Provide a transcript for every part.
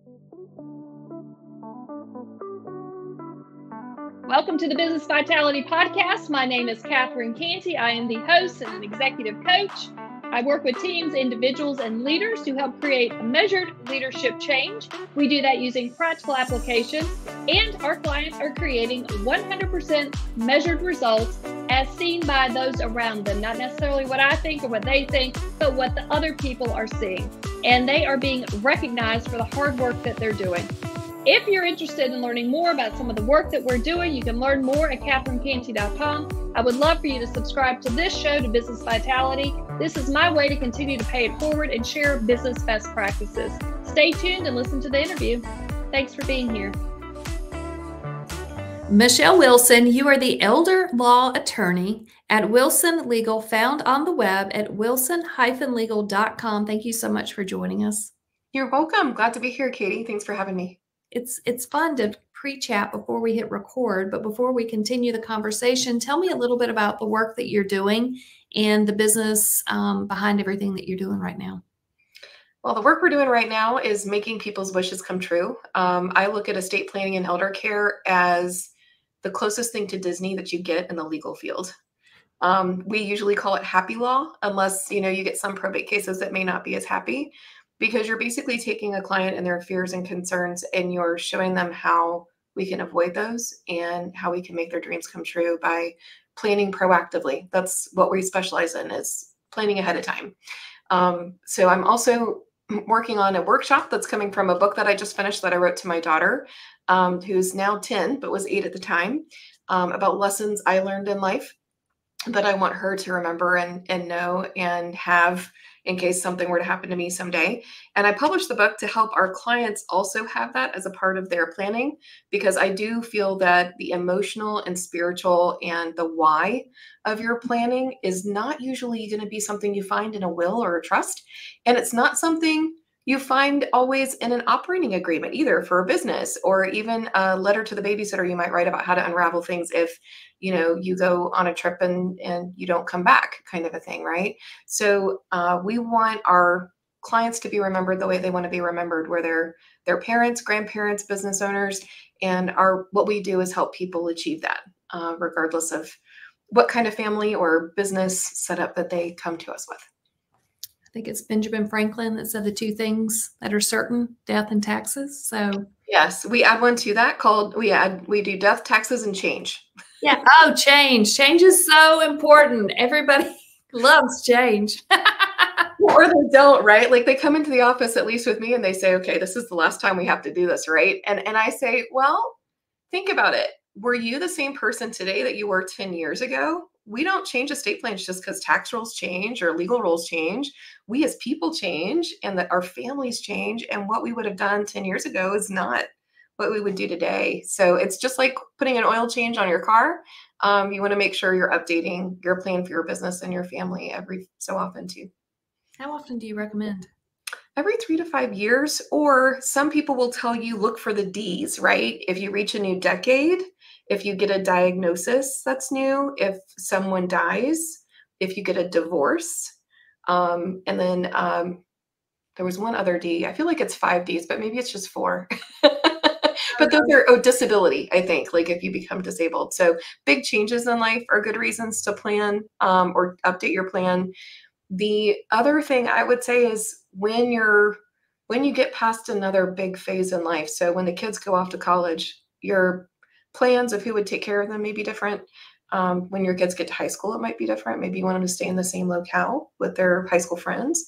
Welcome to the Business Vitality Podcast. My name is Cantey. I am the host and an executive coach. I work with teams, individuals, and leaders to help create a measured leadership change. We do that using practical application, and our clients are creating 100% measured results as seen by those around them. Not necessarily what I think or what they think, but what the other people are seeing. And they are being recognized for the hard work that they're doing. If you're interested in learning more about some of the work that we're doing, you can learn more at catherinecantey.com. I would love for you to subscribe to this show, to Business Vitality. This is my way to continue to pay it forward and share business best practices. Stay tuned and listen to the interview. Thanks for being here. Michelle Wilson, you are the elder law attorney at Wilson Legal, found on the web at wilson-legal.com. Thank you so much for joining us. You're welcome. Glad to be here, Katie. Thanks for having me. It's fun to pre-chat before we hit record, but before we continue the conversation, tell me a little bit about the work that you're doing and the business behind everything that you're doing right now. Well, the work we're doing right now is making people's wishes come true. I look at estate planning and elder care as the closest thing to Disney that you get in the legal field. We usually call it happy law, unless you get some probate cases that may not be as happy. Because you're basically taking a client and their fears and concerns and you're showing them how we can avoid those and how we can make their dreams come true by planning proactively. That's what we specialize in, is planning ahead of time. So I'm also working on a workshop that's coming from a book that I just finished that I wrote to my daughter, who's now 10, but was 8 at the time, about lessons I learned in life that I want her to remember and know and have in case something were to happen to me someday. And I published the book to help our clients also have that as a part of their planning, because I do feel that the emotional and spiritual and the why of your planning is not usually going to be something you find in a will or a trust. And it's not something you find always in an operating agreement either for a business, or even a letter to the babysitter you might write about how to unravel things if you go on a trip and you don't come back, kind of a thing, right? So we want our clients to be remembered the way they want to be remembered, where they're parents, grandparents, business owners, and what we do is help people achieve that, regardless of what kind of family or business setup that they come to us with. I think it's Benjamin Franklin that said the two things that are certain: death and taxes. So yes, we add one to that called, we do death, taxes, and change. Yeah. Oh, change. Change is so important. Everybody loves change. Or they don't, right? Like they come into the office, at least with me, and they say, okay, this is the last time we have to do this, right? And I say, well, think about it. Were you the same person today that you were 10 years ago? We don't change estate plans just because tax rules change or legal rules change. We as people change, and that our families change. And what we would have done 10 years ago is not what we would do today. So it's just like putting an oil change on your car. You want to make sure you're updating your plan for your business and your family every so often too. How often do you recommend? Every 3 to 5 years, or some people will tell you, look for the D's, right? If you reach a new decade, if you get a diagnosis that's new, if someone dies, if you get a divorce, and then there was one other D. I feel like it's 5 Ds, but maybe it's just 4. But those are disability, I think, like if you become disabled. So big changes in life are good reasons to plan or update your plan. The other thing I would say is when you get past another big phase in life. So when the kids go off to college, your plans of who would take care of them may be different. When your kids get to high school, it might be different. Maybe you want them to stay in the same locale with their high school friends.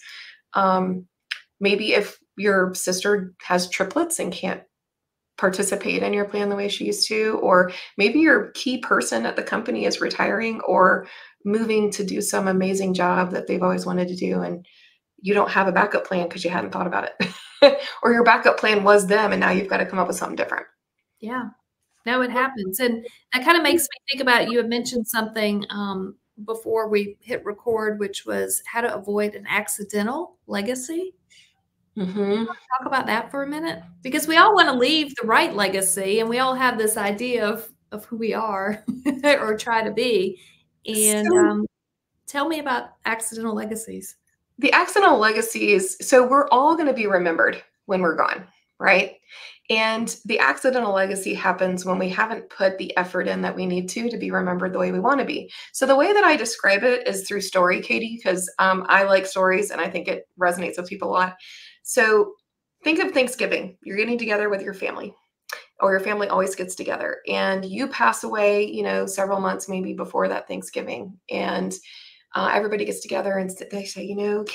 Maybe if your sister has triplets and can't participate in your plan the way she used to, or maybe your key person at the company is retiring or moving to do some amazing job that they've always wanted to do, and you don't have a backup plan because you hadn't thought about it. Or your backup plan was them, and now you've got to come up with something different. Yeah, no, it happens. And that kind of makes me think about, you had mentioned something before we hit record, which was how to avoid an accidental legacy. Mm-hmm. Talk about that for a minute, because we all want to leave the right legacy, and we all have this idea of who we are or try to be. And tell me about accidental legacies. The accidental legacies. So we're all going to be remembered when we're gone. right? And the accidental legacy happens when we haven't put the effort in that we need to be remembered the way we want to be. So the way that I describe it is through story, Katie, because I like stories and I think it resonates with people a lot. So think of Thanksgiving. You're getting together with your family, or your family always gets together, and you pass away, several months maybe before that Thanksgiving. And everybody gets together and they say,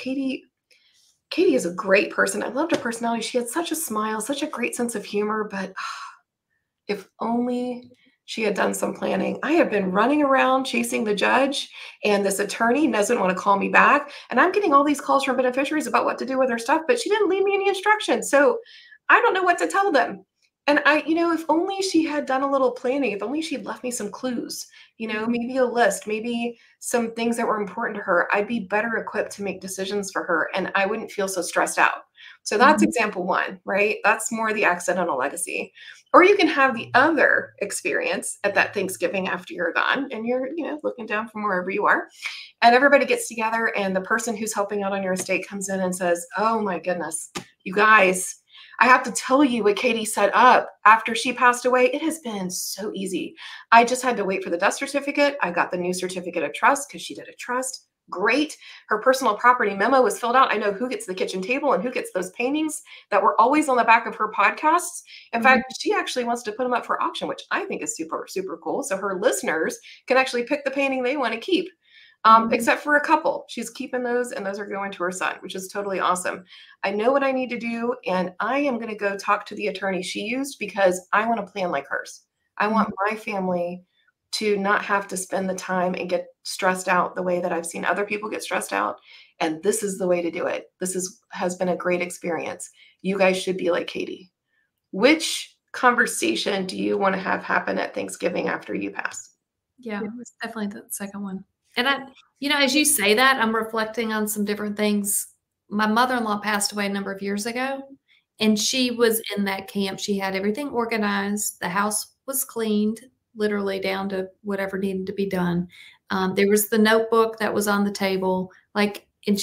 Katie is a great person. I loved her personality. She had such a smile, such a great sense of humor, but if only she had done some planning. I have been running around chasing the judge, and this attorney doesn't want to call me back. And I'm getting all these calls from beneficiaries about what to do with her stuff, but she didn't leave me any instructions. So I don't know what to tell them. And if only she had done a little planning, if only she'd left me some clues, maybe a list, maybe some things that were important to her, I'd be better equipped to make decisions for her, and I wouldn't feel so stressed out. So that's example one, right? That's more the accidental legacy. Or you can have the other experience at that Thanksgiving after you're gone, and you're, looking down from wherever you are, and everybody gets together, and the person who's helping out on your estate comes in and says, "Oh my goodness, you guys, I have to tell you what Katie set up after she passed away. It has been so easy. I just had to wait for the death certificate. I got the new certificate of trust because she did a trust. Great. Her personal property memo was filled out. I know who gets the kitchen table and who gets those paintings that were always on the back of her podcasts. In fact, she actually wants to put them up for auction, which I think is super, super cool. So her listeners can actually pick the painting they want to keep. Except for a couple. She's keeping those, and those are going to her son, which is totally awesome. I know what I need to do, and I am going to go talk to the attorney she used because I want to plan like hers. I want my family to not have to spend the time and get stressed out the way that I've seen other people get stressed out. And this is the way to do it. Has been a great experience. You guys should be like Katie. Which conversation do you want to have happen at Thanksgiving after you pass? Yeah, it's definitely the second one. And as you say that, I'm reflecting on some different things. My mother-in-law passed away a number of years ago, and she was in that camp. She had everything organized. The house was cleaned, literally down to whatever needed to be done. There was the notebook that was on the table, and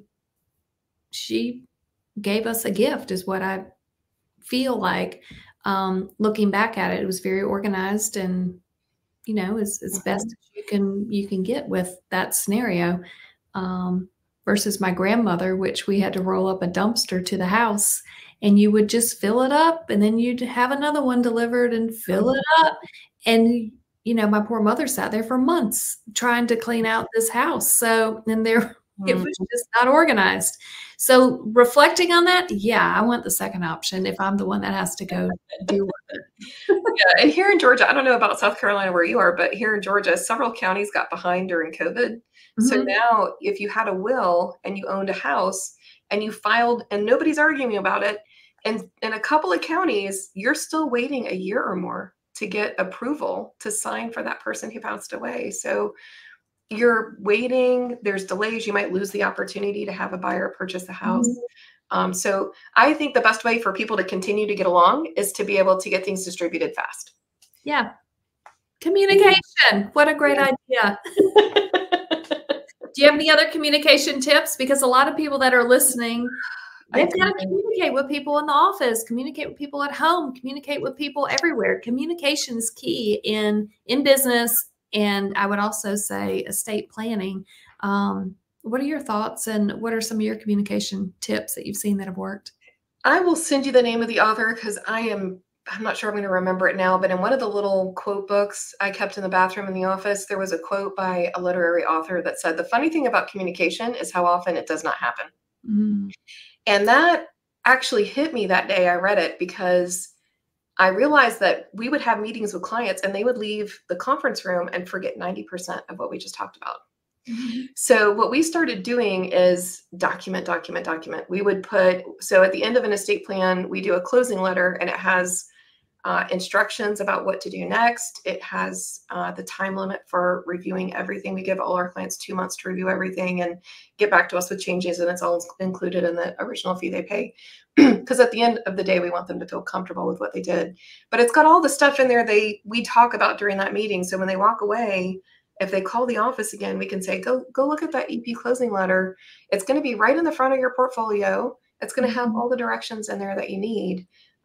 she gave us a gift, is what I feel like. Looking back at it, it was very organized and as best as you can get with that scenario, versus my grandmother, which we had to roll up a dumpster to the house, and you would just fill it up, and then you'd have another one delivered and fill it up. And my poor mother sat there for months trying to clean out this house. So, and it was just not organized. So reflecting on that, yeah, I want the second option if I'm the one that has to go deal with it. Yeah, and here in Georgia, I don't know about South Carolina where you are, but here in Georgia, several counties got behind during COVID. So now if you had a will and you owned a house and you filed, and nobody's arguing about it, and in a couple of counties, you're still waiting a year or more to get approval to sign for that person who passed away. So you're waiting, there's delays, you might lose the opportunity to have a buyer purchase the house. So I think the best way for people to continue to get along is to be able to get things distributed fast. Yeah. Communication. What a great idea. Do you have any other communication tips? Because a lot of people that are listening, they've got to communicate with people in the office, communicate with people at home, communicate with people everywhere. Communication is key in business. And I would also say estate planning. What are your thoughts, and what are some of your communication tips that you've seen that have worked? I will send you the name of the author because I'm not sure I'm going to remember it now, but in one of the little quote books I kept in the bathroom in the office, there was a quote by a literary author that said, "The funny thing about communication is how often it does not happen." And that actually hit me that day I read it, because I realized that we would have meetings with clients and they would leave the conference room and forget 90% of what we just talked about. So what we started doing is document. We would so at the end of an estate plan, we do a closing letter, and it has instructions about what to do next. It has the time limit for reviewing everything. We give all our clients 2 months to review everything and get back to us with changes, and it's all included in the original fee they pay. Because at the end of the day, we want them to feel comfortable with what they did. But it's got all the stuff in there we talk about during that meeting. So when they walk away, if they call the office again, we can say, go look at that EP closing letter. It's going to be right in the front of your portfolio. It's going to have all the directions in there that you need.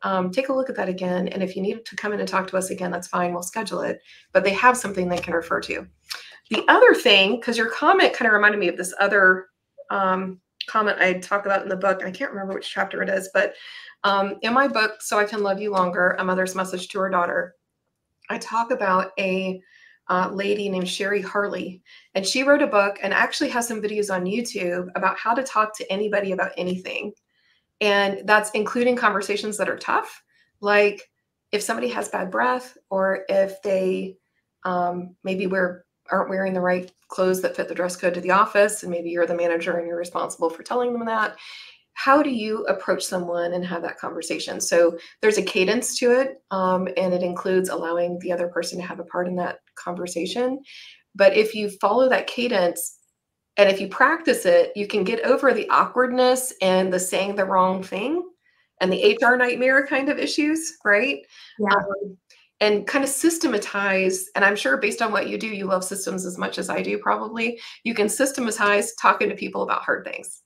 take a look at that again. And if you need to come in and talk to us again, that's fine. We'll schedule it. But they have something they can refer to. The other thing, because your comment kind of reminded me of this other comment I talk about in the book. I can't remember which chapter it is, but in my book, So I Can Love You Longer, A Mother's Message to Her Daughter, I talk about a lady named Sherry Harley. And she wrote a book and actually has some videos on YouTube about how to talk to anybody about anything. And that's including conversations that are tough, like if somebody has bad breath, or if they maybe aren't wearing the right clothes that fit the dress code to the office, and maybe you're the manager and you're responsible for telling them that. How do you approach someone and have that conversation? So there's a cadence to it, and it includes allowing the other person to have a part in that conversation. But if you follow that cadence and if you practice it, you can get over the awkwardness and the saying the wrong thing and the HR nightmare kind of issues, right? Yeah. And kind of systematize, and I'm sure based on what you do, you love systems as much as I do probably, you can systematize talking to people about hard things.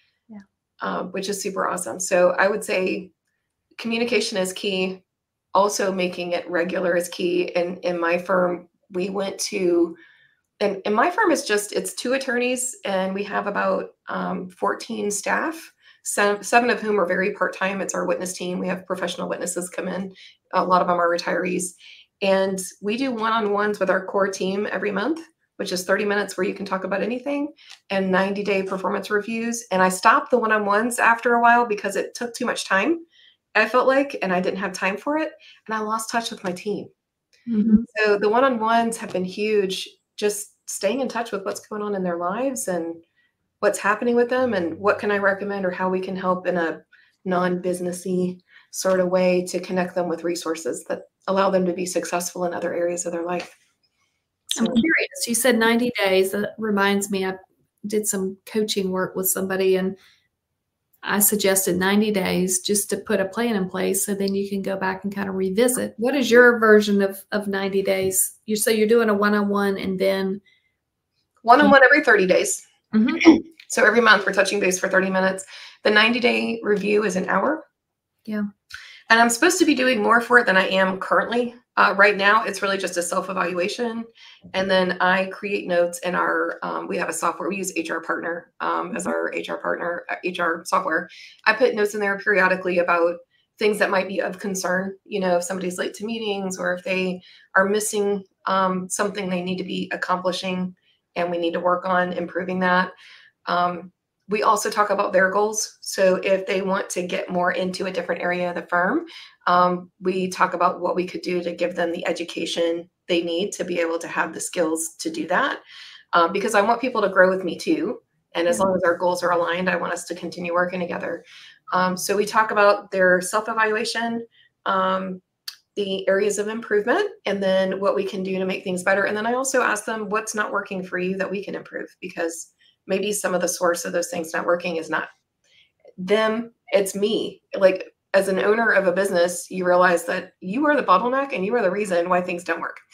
Which is super awesome. So I would say communication is key. Also making it regular is key. And in my firm, we went to, and my firm is it's 2 attorneys, and we have about 14 staff, 7 of whom are very part-time. It's our witness team. We have professional witnesses come in. A lot of them are retirees. And we do one-on-ones with our core team every month, which is 30 minutes where you can talk about anything, and 90-day performance reviews. And I stopped the one-on-ones after a while because it took too much time, I felt like, and I didn't have time for it. And I lost touch with my team. Mm-hmm. So the one-on-ones have been huge, just staying in touch with what's going on in their lives and what's happening with them, and what can I recommend or how we can help in a non-businessy sort of way to connect them with resources that allow them to be successful in other areas of their life. I'm curious. You said 90 days. That reminds me, I did some coaching work with somebody, and I suggested 90 days just to put a plan in place, so then you can go back and kind of revisit. What is your version of 90 days? So you're doing a one-on-one, and then one-on-one every 30 days. Mm-hmm. So every month we're touching base for 30 minutes. The 90-day review is an hour. Yeah. And I'm supposed to be doing more for it than I am currently. Right now, it's really just a self-evaluation. And then I create notes in our, we have a software, we use HR Partner as our HR partner, HR software. I put notes in there periodically about things that might be of concern, if somebody's late to meetings, or if they are missing something they need to be accomplishing and we need to work on improving that. We also talk about their goals. So if they want to get more into a different area of the firm, we talk about what we could do to give them the education they need to be able to have the skills to do that. Because I want people to grow with me too. And as long as our goals are aligned, I want us to continue working together. So we talk about their self-evaluation, the areas of improvement, and then what we can do to make things better. And then I also ask them what's not working for you that we can improve, because maybe some of the source of those things not working is not them, it's me. Like, as an owner of a business, you realize that you are the bottleneck and you are the reason why things don't work.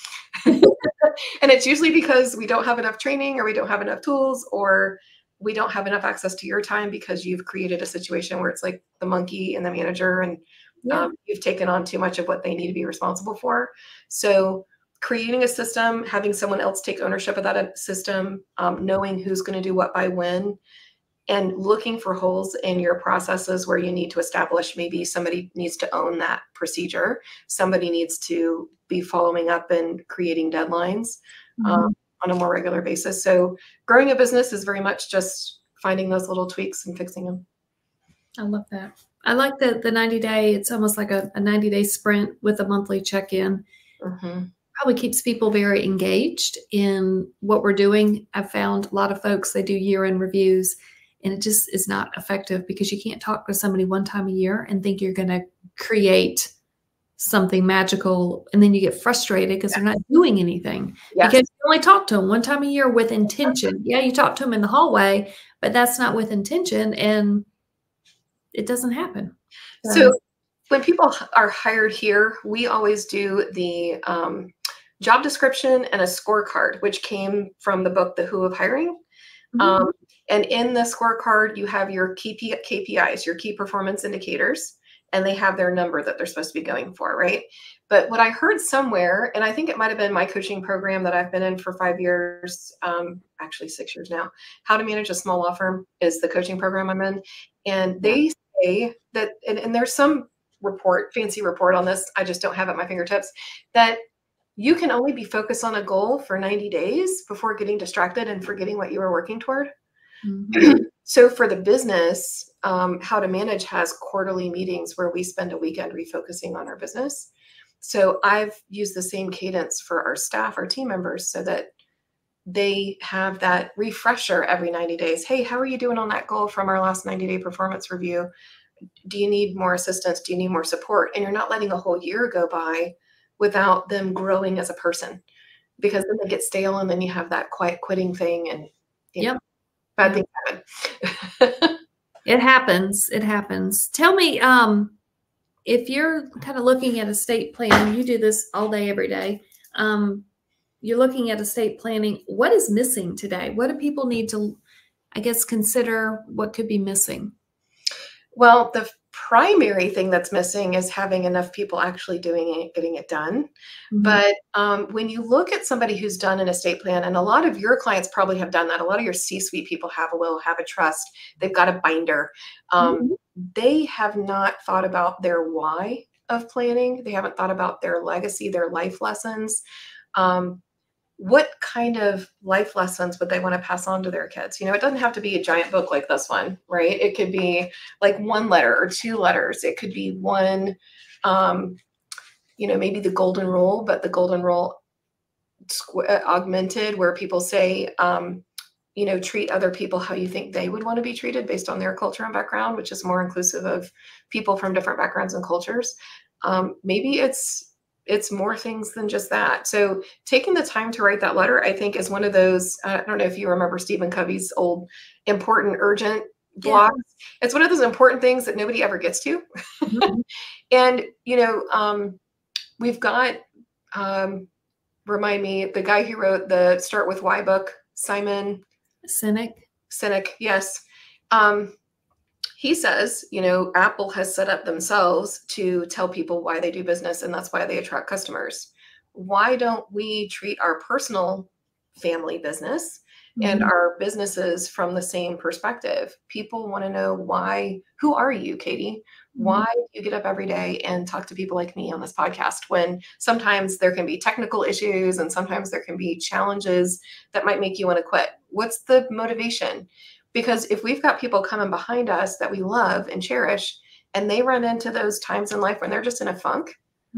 And it's usually because we don't have enough training, or we don't have enough tools, or we don't have enough access to your time because you've created a situation where it's like the monkey and the manager, and you've taken on too much of what they need to be responsible for. So creating a system, having someone else take ownership of that system, knowing who's going to do what by when, and looking for holes in your processes where you need to establish, maybe somebody needs to own that procedure. Somebody needs to be following up and creating deadlines on a more regular basis. So growing a business is very much just finding those little tweaks and fixing them. I love that. I like the 90-day. It's almost like a 90-day sprint with a monthly check-in. Mm-hmm. Probably keeps people very engaged in what we're doing. I've found a lot of folks, they do year-end reviews, and it just is not effective, because you can't talk to somebody one time a year and think you're going to create something magical, and then you get frustrated because they're not doing anything. Because you only talk to them one time a year with intention. Yeah, you talk to them in the hallway, but that's not with intention, and it doesn't happen. So when people are hired here, we always do the job description and a scorecard, which came from the book, The Who of Hiring. Mm-hmm. And in the scorecard, you have your key KPIs, your key performance indicators. and they have their number that they're supposed to be going for, right? But what I heard somewhere, and I think it might have been my coaching program that I've been in for 5 years, actually 6 years now, How to Manage a Small Law Firm is the coaching program I'm in. And they say that, and there's some fancy report on this, I just don't have it at my fingertips, that you can only be focused on a goal for 90 days before getting distracted and forgetting what you were working toward. Mm-hmm. So for the business, How to Manage has quarterly meetings where we spend a weekend refocusing on our business. So I've used the same cadence for our staff, our team members, so that they have that refresher every 90 days. Hey, how are you doing on that goal from our last 90-day performance review? Do you need more assistance? Do you need more support? And you're not letting a whole year go by without them growing as a person, because then they get stale and then you have that quiet quitting thing, and bad things happen. It happens. It happens. Tell me, if you're kind of looking at estate planning, you do this all day, every day. You're looking at estate planning. What is missing today? What do people need to, I guess, consider what could be missing? Well, the primary thing that's missing is having enough people actually doing it, getting it done. Mm-hmm. But when you look at somebody who's done an estate plan, and a lot of your clients probably have done that, a lot of your C-suite people have a will, have a trust, they've got a binder. Mm-hmm. They have not thought about their why of planning. They haven't thought about their legacy, their life lessons. What kind of life lessons would they want to pass on to their kids? You know, it doesn't have to be a giant book like this one, right? It could be like 1 letter or 2 letters. It could be one, maybe the golden rule, but the golden rule augmented, where people say, treat other people how you think they would want to be treated based on their culture and background, which is more inclusive of people from different backgrounds and cultures. Maybe it's more things than just that. So taking the time to write that letter, I think, is one of those, I don't know if you remember Stephen Covey's old important, urgent blogs. Yeah. It's one of those important things that nobody ever gets to. Mm-hmm. And, we've got, remind me, the guy who wrote the Start With Why book, Simon Sinek, yes. He says, Apple has set up themselves to tell people why they do business, and that's why they attract customers. Why don't we treat our personal family business and our businesses from the same perspective? People want to know why. Who are you, Katie? Why do you get up every day and talk to people like me on this podcast, when sometimes there can be technical issues and sometimes there can be challenges that might make you want to quit? What's the motivation? Because if we've got people coming behind us that we love and cherish, and they run into those times in life when they're just in a funk,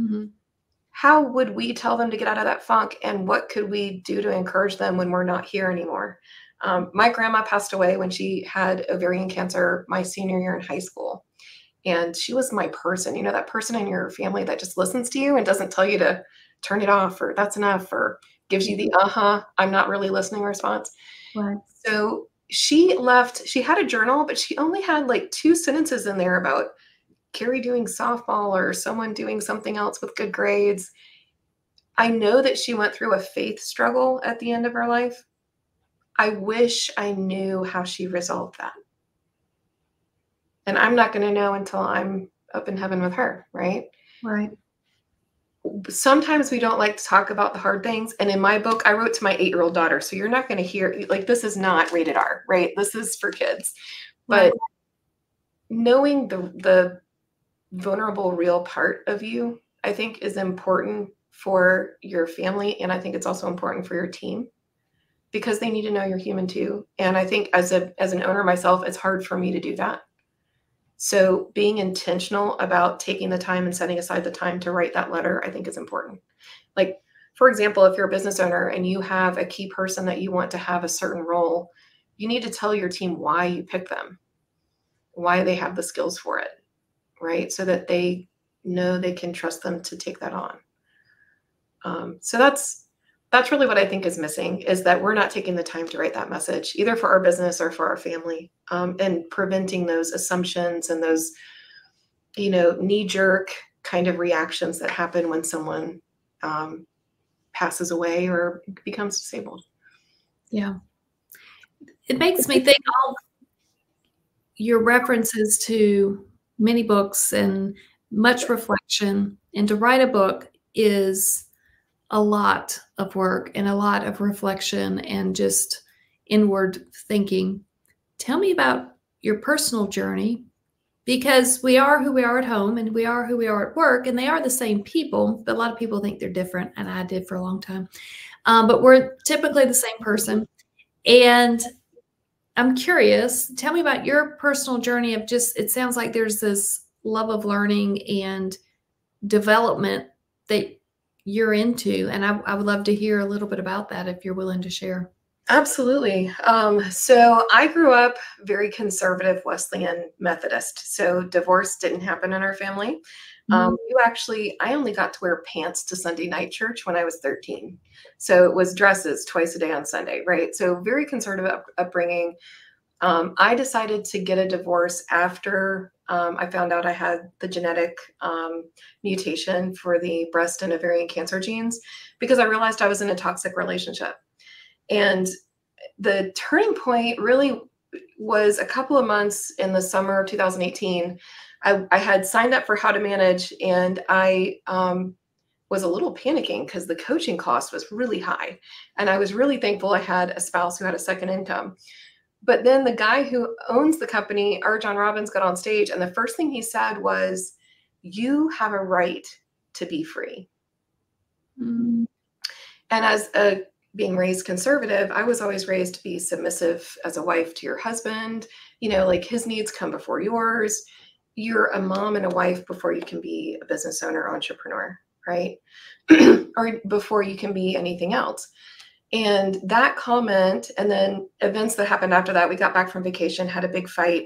how would we tell them to get out of that funk? And what could we do to encourage them when we're not here anymore? My grandma passed away when she had ovarian cancer my senior year in high school. And she was my person, that person in your family that just listens to you and doesn't tell you to turn it off, or that's enough, or gives you the, I'm not really listening response. Right. So she left, she had a journal, but she only had like 2 sentences in there about Carrie doing softball or someone doing something else with good grades. I know that she went through a faith struggle at the end of her life. I wish I knew how she resolved that. And I'm not going to know until I'm up in heaven with her, right? Right. Sometimes we don't like to talk about the hard things. And in my book, I wrote to my 8-year-old daughter. So you're not going to hear, like, this is not rated R, right? This is for kids. But knowing the vulnerable, real part of you, I think, is important for your family. And I think it's also important for your team, because they need to know you're human too. And I think as an owner myself, it's hard for me to do that. So being intentional about taking the time and setting aside the time to write that letter, I think, is important. Like, for example, if you're a business owner and you have a key person that you want to have a certain role, you need to tell your team why you picked them, why they have the skills for it, right? So that they know they can trust them to take that on. So that's really what I think is missing, is that we're not taking the time to write that message, either for our business or for our family, and preventing those assumptions and those, knee-jerk kind of reactions that happen when someone passes away or becomes disabled. Yeah. It makes me think of your references to many books and much reflection. And to write a book is a lot of work and a lot of reflection and just inward thinking. Tell me about your personal journey, because we are who we are at home and we are who we are at work, and they are the same people, but a lot of people think they're different, and I did for a long time. But we're typically the same person. And I'm curious, tell me about your personal journey of just, it sounds like there's this love of learning and development that you're into. And I would love to hear a little bit about that if you're willing to share. Absolutely. So I grew up very conservative Wesleyan Methodist. So divorce didn't happen in our family. I only got to wear pants to Sunday night church when I was 13. So it was dresses twice a day on Sunday, right? So very conservative upbringing. I decided to get a divorce after I found out I had the genetic mutation for the breast and ovarian cancer genes, because I realized I was in a toxic relationship. And the turning point really was a couple of months in the summer of 2018. I had signed up for How to Manage, and I was a little panicking because the coaching cost was really high. And I was really thankful I had a spouse who had a second income. But then the guy who owns the company, R. John Robbins, got on stage, and the first thing he said was, "You have a right to be free." And as being raised conservative, I was always raised to be submissive as a wife to your husband. You know, like his needs come before yours. You're a mom and a wife before you can be a business owner, entrepreneur, right? Or before you can be anything else. And that comment, and then events that happened after that, we got back from vacation, had a big fight.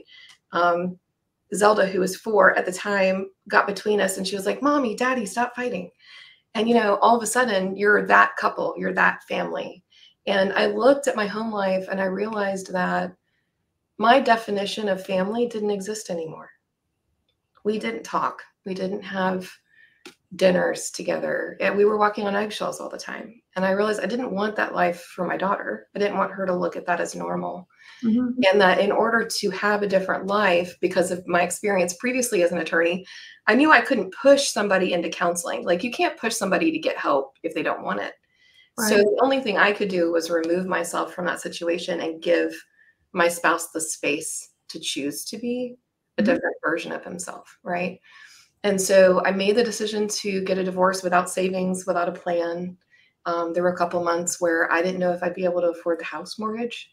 Zelda, who was 4 at the time, got between us, and she was like, "Mommy, Daddy, stop fighting." And, you know, all of a sudden you're that couple, you're that family. And I looked at my home life and I realized that my definition of family didn't exist anymore. We didn't talk. We didn't have dinners together. And we were walking on eggshells all the time. And I realized I didn't want that life for my daughter. I didn't want her to look at that as normal. And that in order to have a different life, because of my experience previously as an attorney, I knew I couldn't push somebody into counseling. Like, you can't push somebody to get help if they don't want it. Right. So the only thing I could do was remove myself from that situation and give my spouse the space to choose to be a different version of himself, right? And so I made the decision to get a divorce without savings, without a plan. There were a couple months where I didn't know if I'd be able to afford the house mortgage.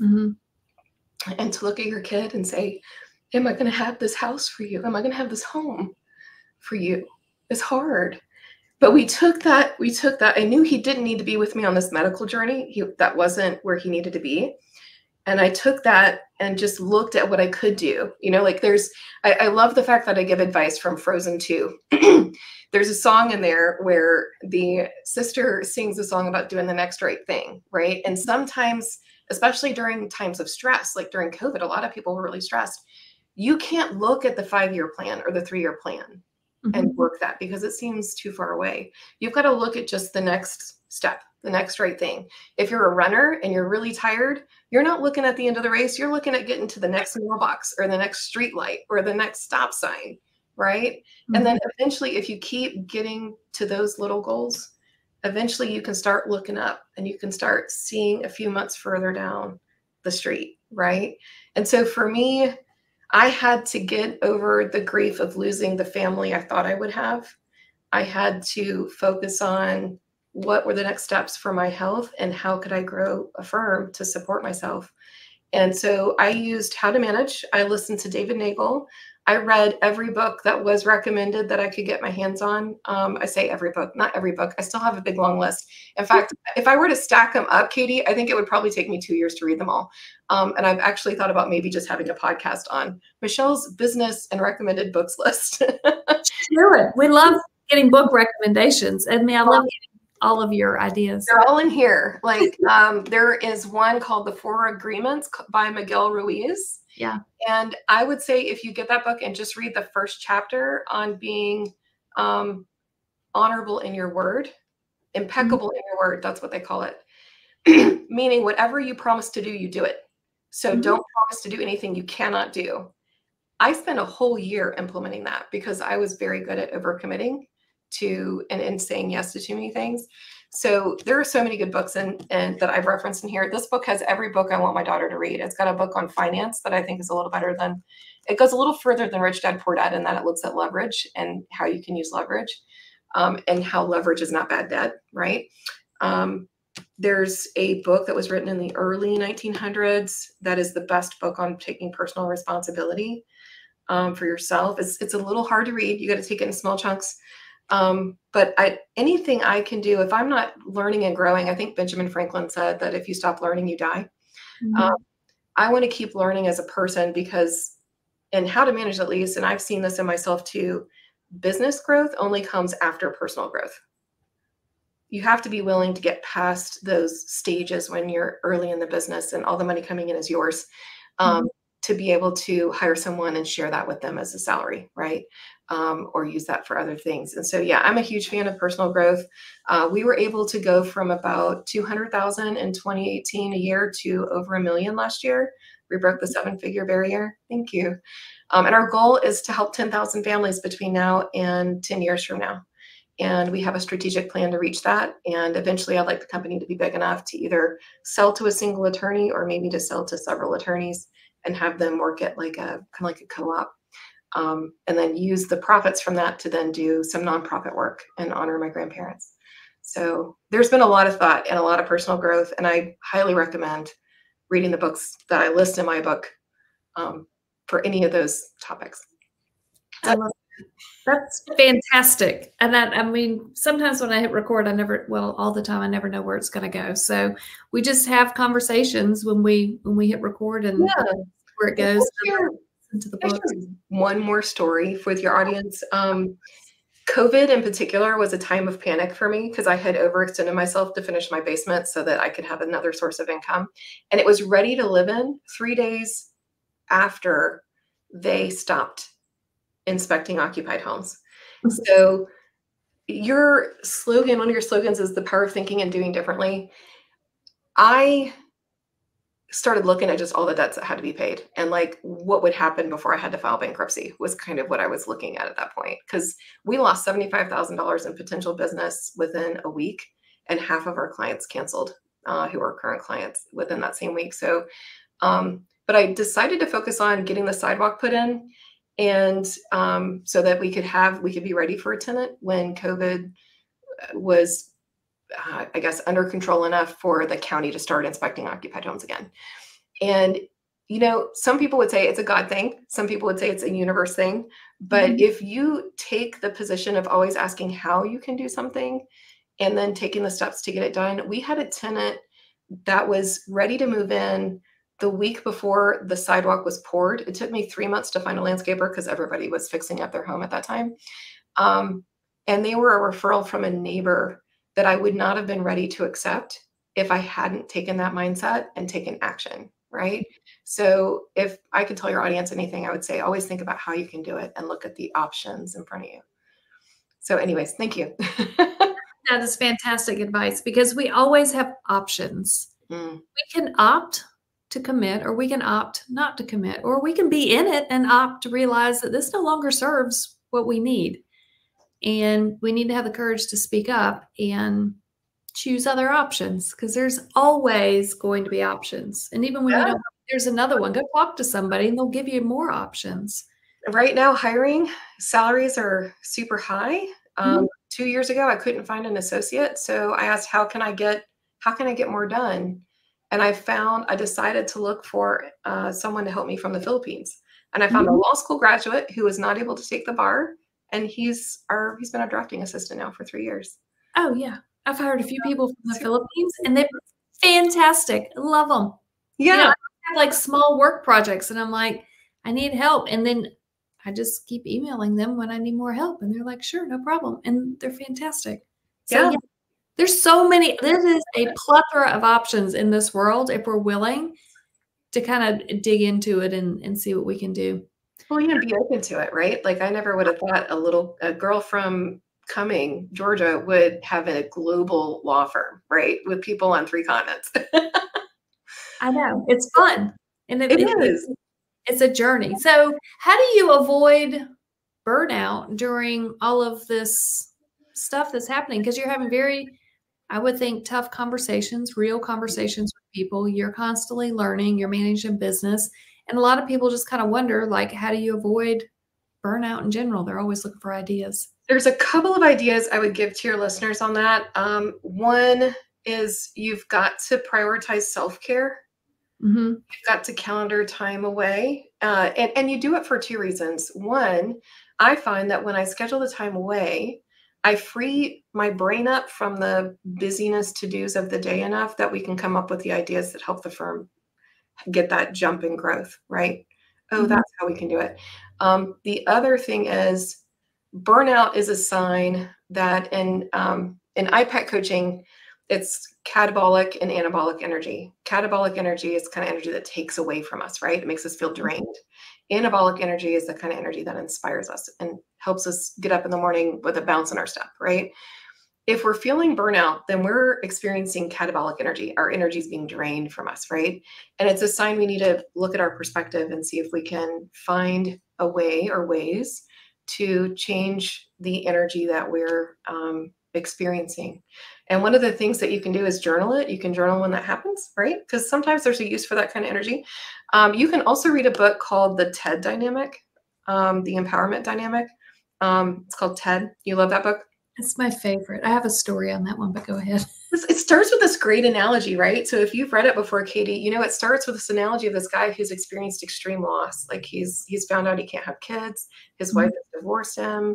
And to look at your kid and say, "Am I going to have this house for you? Am I going to have this home for you?" It's hard. But we took that. I knew he didn't need to be with me on this medical journey. That wasn't where he needed to be. And I took that and just looked at what I could do. You know, like I love the fact that I give advice from Frozen 2. There's a song in there where the sister sings a song about doing the next right thing, right? And sometimes, especially during times of stress, like during COVID, a lot of people were really stressed. You can't look at the 5-year plan or the 3-year plan and work that, because it seems too far away. You've got to look at just the next step, the next right thing. If you're a runner and you're really tired, you're not looking at the end of the race. You're looking at getting to the next mailbox or the next street light or the next stop sign, right? And then eventually, if you keep getting to those little goals, eventually you can start looking up and you can start seeing a few months further down the street, right? And so for me, I had to get over the grief of losing the family I thought I would have. I had to focus on what were the next steps for my health and how could I grow a firm to support myself. And so I used How to Manage. I listened to David Nagel. I read every book that was recommended that I could get my hands on. I say every book, not every book. I still have a big long list. In fact, if I were to stack them up, Katie, I think it would probably take me 2 years to read them all. And I've actually thought about maybe just having a podcast on Michelle's business and recommended books list. Do it. We love getting book recommendations. I mean, I love getting all of your ideas. They're all in here. Like there is one called The 4 Agreements by Miguel Ruiz. Yeah. And I would say if you get that book and just read the first chapter on being honorable in your word, impeccable in your word, that's what they call it. Meaning whatever you promise to do, you do it. So don't promise to do anything you cannot do. I spent a whole year implementing that because I was very good at overcommitting to and saying yes to too many things. So there are so many good books and that I've referenced in here. This book has every book I want my daughter to read. It's got a book on finance that I think is a little better than, it goes a little further than Rich Dad Poor Dad in that it looks at leverage and how you can use leverage, and how leverage is not bad debt, right? There's a book that was written in the early 1900s that is the best book on taking personal responsibility for yourself. It's a little hard to read. You got to take it in small chunks. But anything I can do, if I'm not learning and growing, I think Benjamin Franklin said that if you stop learning, you die. Mm-hmm. I want to keep learning as a person because, and how to manage at least, and I've seen this in myself too, business growth only comes after personal growth. You have to be willing to get past those stages when you're early in the business and all the money coming in is yours, to be able to hire someone and share that with them as a salary, right? Or use that for other things. And so, yeah, I'm a huge fan of personal growth. We were able to go from about 200,000 in 2018 a year to over $1 million last year. We broke the 7-figure barrier. Thank you. And our goal is to help 10,000 families between now and 10 years from now. And we have a strategic plan to reach that. And eventually I'd like the company to be big enough to either sell to a single attorney or maybe to sell to several attorneys and have them work at like a kind of like a co-op. And then use the profits from that to then do some nonprofit work and honor my grandparents. So there's been a lot of thought and a lot of personal growth. And I highly recommend reading the books that I list in my book for any of those topics. I love that. That's fantastic. And I mean, sometimes when I hit record, all the time, I never know where it's going to go. So we just have conversations when we hit record and where it goes. Into the book. One more story with your audience. COVID in particular was a time of panic for me because I had overextended myself to finish my basement so that I could have another source of income. And it was ready to live in 3 days after they stopped inspecting occupied homes. So your slogan, one of your slogans is the power of thinking and doing differently. I started looking at just all the debts that had to be paid and like what would happen before I had to file bankruptcy was kind of what I was looking at that point. Because we lost $75,000 in potential business within a week and half of our clients canceled who are current clients within that same week. So, but I decided to focus on getting the sidewalk put in and so that we could be ready for a tenant when COVID was I guess, under control enough for the county to start inspecting occupied homes again. And, you know, some people would say it's a God thing. Some people would say it's a universe thing. But if you take the position of always asking how you can do something and then taking the steps to get it done, we had a tenant that was ready to move in the week before the sidewalk was poured. It took me 3 months to find a landscaper because everybody was fixing up their home at that time. And they were a referral from a neighbor that I would not have been ready to accept if I hadn't taken that mindset and taken action, right? So if I could tell your audience anything, I would say always think about how you can do it and look at the options in front of you. So anyways, thank you. That is fantastic advice because we always have options. We can opt to commit or we can opt not to commit, or we can be in it and opt to realize that this no longer serves what we need. And we need to have the courage to speak up and choose other options because there's always going to be options. And even when you don't, there's another one, go talk to somebody and they'll give you more options. Right now, hiring salaries are super high. 2 years ago, I couldn't find an associate. So I asked, how can I get more done? And I decided to look for someone to help me from the Philippines. And I found a law school graduate who was not able to take the bar. And he's been a drafting assistant now for 3 years. Oh yeah. I've hired a few people from the Philippines and they're fantastic. I love them. Yeah. You know, I have like small work projects and I'm like, I need help. And then I just keep emailing them when I need more help. And they're like, sure, no problem. And they're fantastic. So yeah, there's so many, this is a plethora of options in this world if we're willing to kind of dig into it and see what we can do. Well, you know, be open to it, right? Like I never would have thought a girl from Cumming, Georgia would have a global law firm, right? With people on 3 continents. I know. It's fun. And it is. It's a journey. So how do you avoid burnout during all of this stuff that's happening? Because you're having very, I would think, tough conversations, real conversations with people. You're constantly learning, you're managing business. And a lot of people just kind of wonder, like, how do you avoid burnout in general? They're always looking for ideas. There's a couple of ideas I would give to your listeners on that. One is you've got to prioritize self-care. You've got to calendar time away. And you do it for two reasons. One, I find that when I schedule the time away, I free my brain up from the busyness to-dos of the day enough that we can come up with the ideas that help the firm get that jump in growth, right? Oh, that's how we can do it. The other thing is burnout is a sign that in IPAC coaching, it's catabolic and anabolic energy. Catabolic energy is kind of energy that takes away from us, right? It makes us feel drained. Anabolic energy is the kind of energy that inspires us and helps us get up in the morning with a bounce in our step, right? If we're feeling burnout, then we're experiencing catabolic energy. Our energy is being drained from us, right? And it's a sign we need to look at our perspective and see if we can find a way or ways to change the energy that we're experiencing. And one of the things that you can do is journal it. You can journal when that happens, right? Because sometimes there's a use for that kind of energy. You can also read a book called The TED Dynamic, The Empowerment Dynamic. It's called TED. You love that book? It's my favorite. I have a story on that one, but go ahead. It starts with this great analogy, right? So if you've read it before, Katie, you know, it starts with this analogy of this guy who's experienced extreme loss. Like he's found out he can't have kids. His wife has divorced him.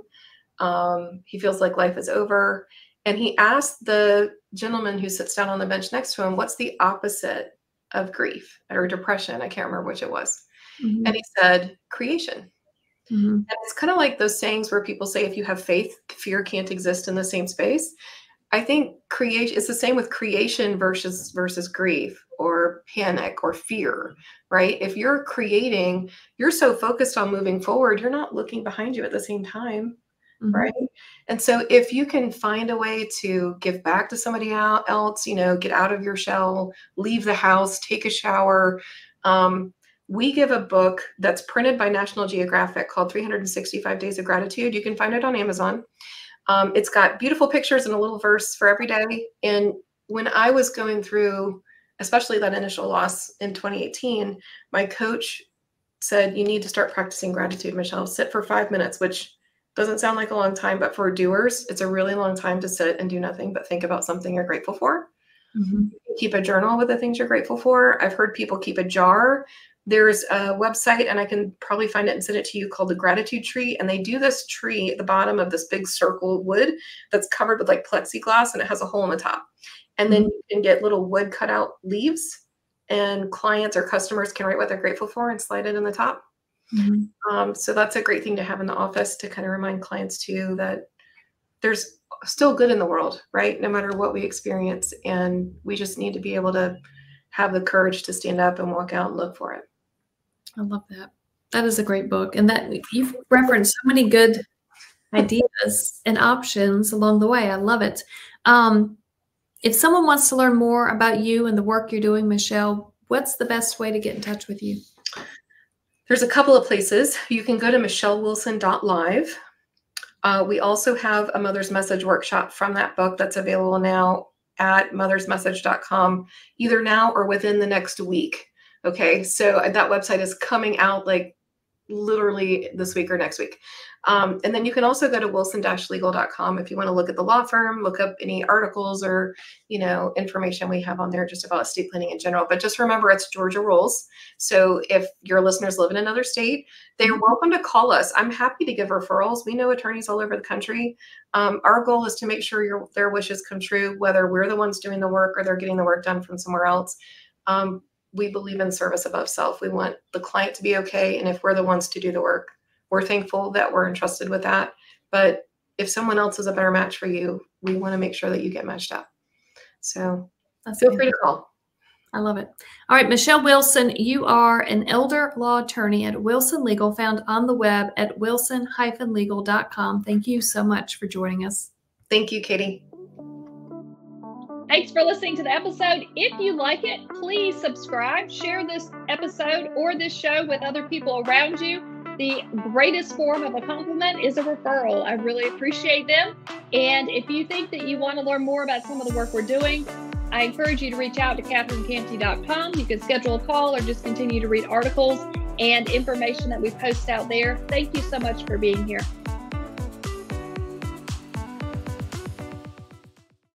He feels like life is over. And he asked the gentleman who sits down on the bench next to him, what's the opposite of grief or depression? I can't remember which it was. And he said, creation. And it's kind of like those sayings where people say, if you have faith, fear can't exist in the same space. I think creation, it's the same with creation versus grief or panic or fear, right? If you're creating, you're so focused on moving forward, you're not looking behind you at the same time, right? And so if you can find a way to give back to somebody else, you know, get out of your shell, leave the house, take a shower. We give a book that's printed by National Geographic called 365 Days of Gratitude. You can find it on Amazon. It's got beautiful pictures and a little verse for every day. And when I was going through, especially that initial loss in 2018, my coach said, you need to start practicing gratitude, Michelle. Sit for 5 minutes, which doesn't sound like a long time, but for doers, it's a really long time to sit and do nothing but think about something you're grateful for. Keep a journal with the things you're grateful for. I've heard people keep a jar. There's a website, and I can probably find it and send it to you, called the Gratitude Tree. And they do this tree at the bottom of this big circle of wood that's covered with like plexiglass, and it has a hole in the top. And then you can get little wood cutout leaves, and clients or customers can write what they're grateful for and slide it in the top. So that's a great thing to have in the office to kind of remind clients too that there's still good in the world, right? No matter what we experience. And we just need to be able to have the courage to stand up and walk out and look for it. I love that. That is a great book. And that you've referenced so many good ideas and options along the way. I love it. If someone wants to learn more about you and the work you're doing, Michelle, what's the best way to get in touch with you? There's a couple of places. You can go to michellewilson.live. We also have a Mother's Message workshop from that book that's available now at mothersmessage.com, either now or within the next week. Okay, so that website is coming out like literally this week or next week. And then you can also go to wilson-legal.com if you want to look at the law firm, look up any articles or, you know, information we have on there just about estate planning in general. But just remember, it's Georgia rules. So if your listeners live in another state, they're welcome to call us. I'm happy to give referrals. We know attorneys all over the country. Our goal is to make sure their wishes come true, whether we're the ones doing the work or they're getting the work done from somewhere else. We believe in service above self. We want the client to be okay. And if we're the ones to do the work, we're thankful that we're entrusted with that. But if someone else is a better match for you, we want to make sure that you get matched up. So feel free to call. I love it. All right, Michelle Wilson, you are an elder law attorney at Wilson Legal, found on the web at wilson-legal.com. Thank you so much for joining us. Thank you, Katie. Thanks for listening to the episode. If you like it, please subscribe, share this episode or this show with other people around you. The greatest form of a compliment is a referral. I really appreciate them. And if you think that you want to learn more about some of the work we're doing, I encourage you to reach out to CatherineCantey.com. You can schedule a call or just continue to read articles and information that we post out there. Thank you so much for being here.